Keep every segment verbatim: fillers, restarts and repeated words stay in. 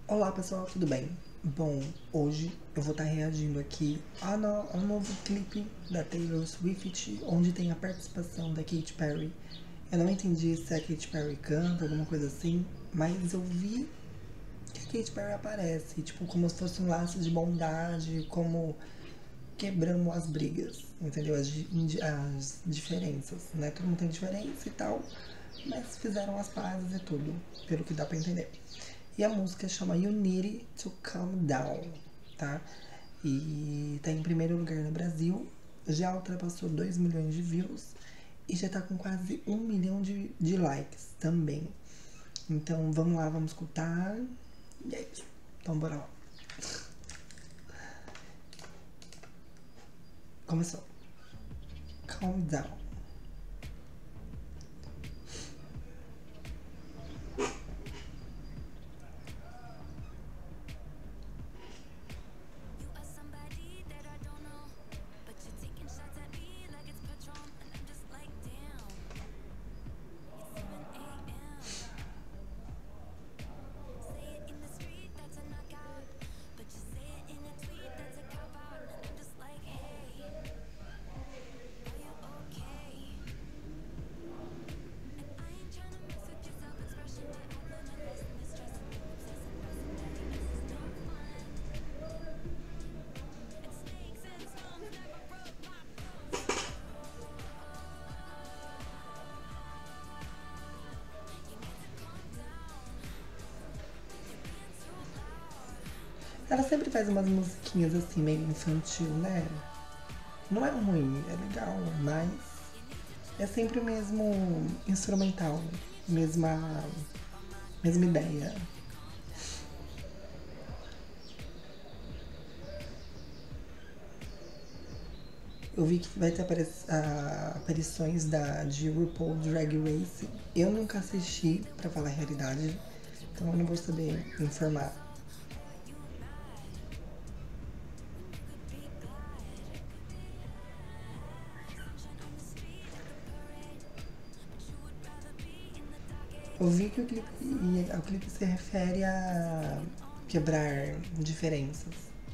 Olá pessoal, tudo bem? Bom, hoje eu vou estar reagindo aqui a no, ao novo clipe da Taylor Swift, onde tem a participação da Katy Perry. Eu não entendi se a Katy Perry canta, alguma coisa assim, mas eu vi que a Katy Perry aparece, tipo, como se fosse um laço de bondade, como quebramos as brigas, entendeu? As, as diferenças, né? Todo mundo tem diferença e tal, mas fizeram as pazes e tudo, pelo que dá pra entender. E a música chama You Need to Calm Down, tá? E tá em primeiro lugar no Brasil, já ultrapassou dois milhões de views e já tá com quase um milhão de, de likes também. Então vamos lá, vamos escutar. E é isso. Então bora lá. Começou. Calm down. Ela sempre faz umas musiquinhas assim, meio infantil, né? Não é ruim, é legal, mas é sempre o mesmo instrumental, mesma, mesma ideia. Eu vi que vai ter apari aparições da, de RuPaul Drag Race. Eu nunca assisti, pra falar a realidade, então eu não vou saber informar. Eu vi que o clipe, o clipe se refere a quebrar diferenças.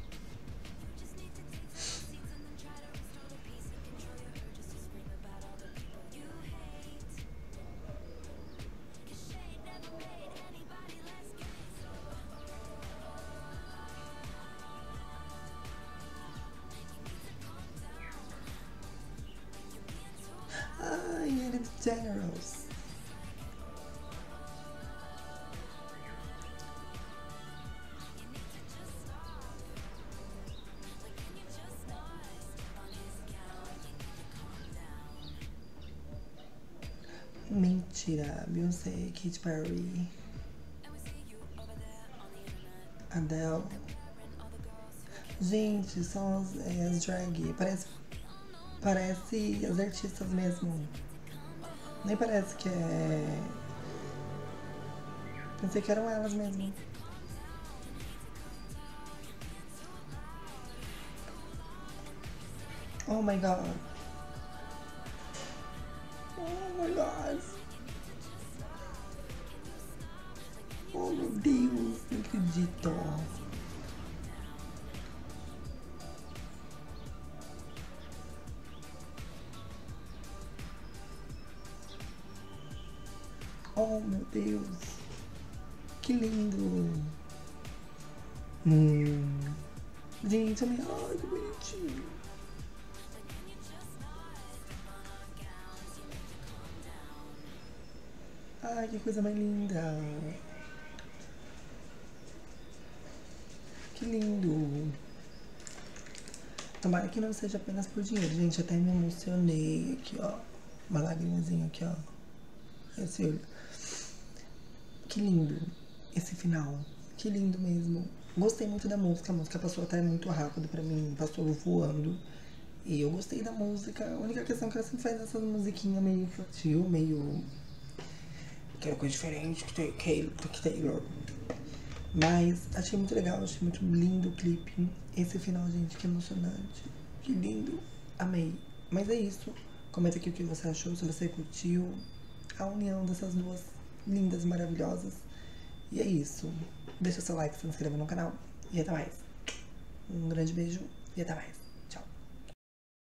Ai, ele é Generals. Mentira, Beyoncé, Katy Perry, Adele. Gente, são as, é, as drag. Parece, parece as artistas mesmo. Nem parece que é. Pensei que eram elas mesmo. Oh my god. Oh my god. Oh meu Deus, não acredito. Oh meu Deus. Que lindo. Hum. Gente, eu me... Ai, que bonitinho. Ai, que coisa mais linda. Que lindo. Tomara que não seja apenas por dinheiro. Gente, até me emocionei aqui, ó. Uma lagrimazinha aqui, ó. Esse olho. Que lindo. Esse final. Que lindo mesmo. Gostei muito da música. A música passou até muito rápido pra mim. Passou voando. E eu gostei da música. A única questão é que ela sempre faz essas musiquinhas meio infantil, meio... Quero coisa diferente que Taylor. Mas achei muito legal, achei muito lindo o clipe. Esse final, gente, que emocionante. Que lindo. Amei. Mas é isso. Comenta aqui o que você achou, se você curtiu a união dessas duas lindas, maravilhosas. E é isso. deixa seu like, se inscreva no canal e até mais. Um grande beijo e até mais.